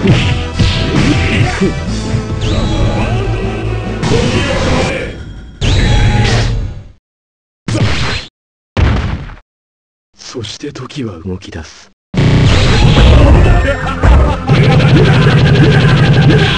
そして時は動き出す。